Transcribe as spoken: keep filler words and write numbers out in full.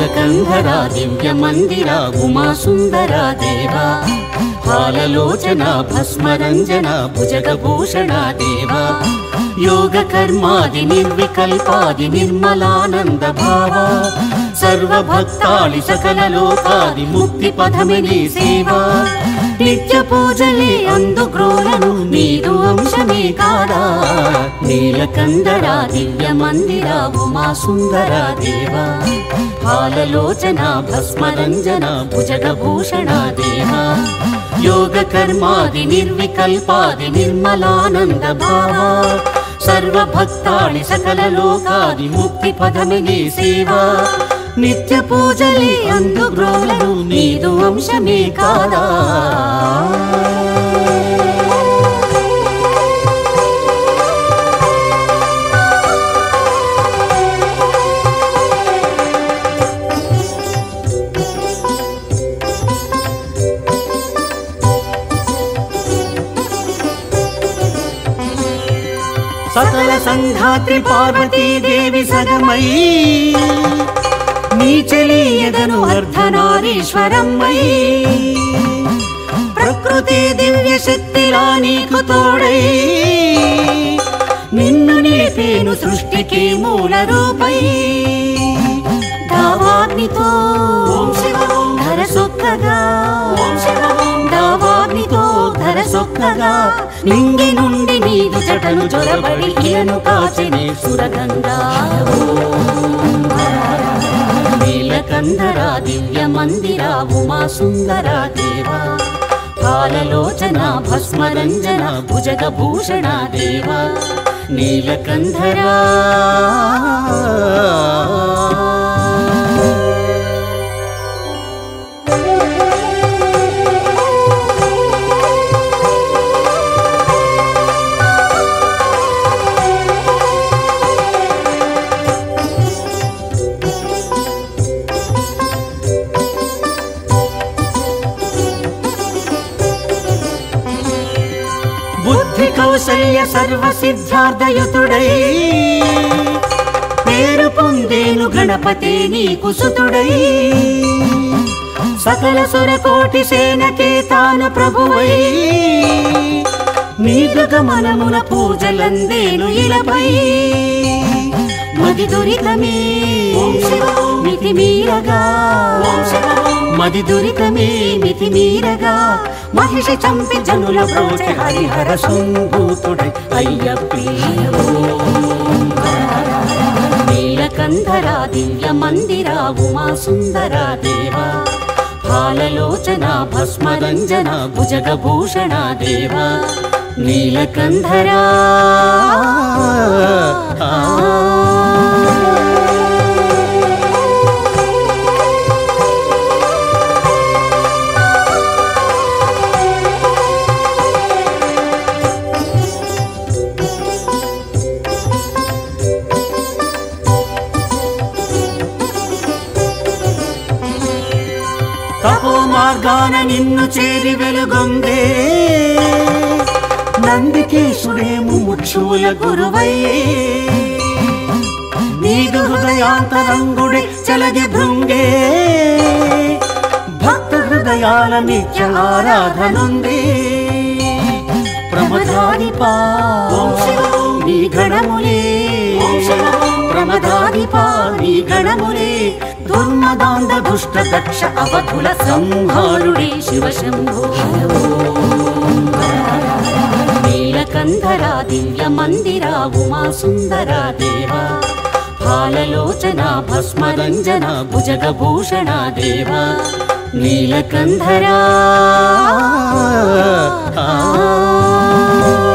నీలకంధరా దివ్య మందిరా ఉమా సుందరా దేవా పాలలోచన భస్మరంజన భుజగభూషణ దేవా యోగ కర్మాది నిర్వికల్పాది నిర్మలానంద భావా సర్వభక్తాళి సకల లోకాది ముక్తి పథమే నీ సేవా నిత్య పూజలే అందుగ్రోలను నీదు అంశమే కాదా నీలకందరా దివ్య మందిరా ఉమా సుందరా దేవా పాలలోచన భస్మరంజన భుజగభూషణ దేవా యోగ కర్మాది నిర్వికల్పాది నిర్మలానంద భావా సర్వభక్తాళి సకల లోకాది ముక్తి పథమే నీ సేవా నిత్య పూజలే అందుగ్రోలను నీదు అంశమే కాదా సకల సంధాత్రి పార్వతీ దేవి సగమై నీ చెలియదను అర్ధనారీశ్వరమ్మై ప్రకృతి దివ్య శక్తిలా నీకు తోడై నిన్ను నిలిపేను సృష్టికి మూల రూపై దావాగ్నితో ధర సొక్కగా దావాగ్నితో ధర సొక్కగా నింగి నుండి నీదు జటను జొరబడి ఇలను కాచెనే సురగంగా నీలకంధరా దివ్య మందిరా ఉమా సుందరా దేవా పాలలోచన భస్మరంజన భుజగభూషణ దేవా నీలకంధరా కౌసల్య సర్వ సిద్ధార్థయుతుడై పేరు పొందేను గణపతి నీకు సుతుడై సకల సురకోటి సేనకే తాను ప్రభువై నీదు గమనమున పూజలందేను ఇలపై మది దురితమే మితి మీరగా మది దురితమే మితి మీరగా మహిషి చంపి జనుల బ్రోచె హరిహర సంభూతుడై అయ్యప్పి నీలకంధరా దివ్య మందిరా ఉమా సుందరా దేవా పాలలోచన భస్మరంజన భుజగభూషణ దేవా నీలకంధరా తపో మార్గాన నిన్ను చేరి వెలుగొందే నందికేశుడేము ముక్షుల గురువయ్యే నీదు హృదయాంతరంగుడే చలగి భృంగే భక్త హృదయాల నిత్య ఆరాధనుందే ప్రమదాదిపా నీ గణములే ప్రమదాదిపా నీ గణములే దుర్మదాంధ దుష్ట దక్ష అవధుల సంహారుడే శివశంభో నీలకంధరా దివ్య మందిరా ఉమా సుందరా దేవా పాలలోచన భస్మరంజన భుజగభూషణ దేవా నీలకంధరా